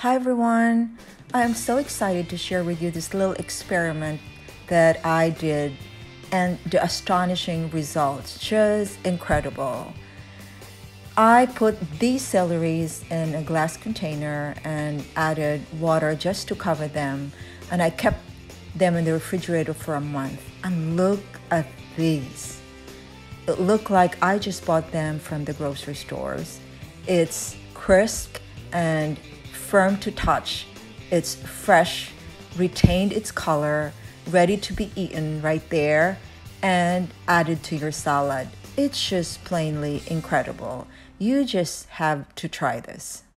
Hi everyone! I am so excited to share with you this little experiment that I did and the astonishing results. Just incredible. I put these celeries in a glass container and added water just to cover them, and I kept them in the refrigerator for a month. And look at these. It looked like I just bought them from the grocery stores. It's crisp and firm to touch. It's fresh, retained its color, ready to be eaten right there and added to your salad. It's just plainly incredible. You just have to try this.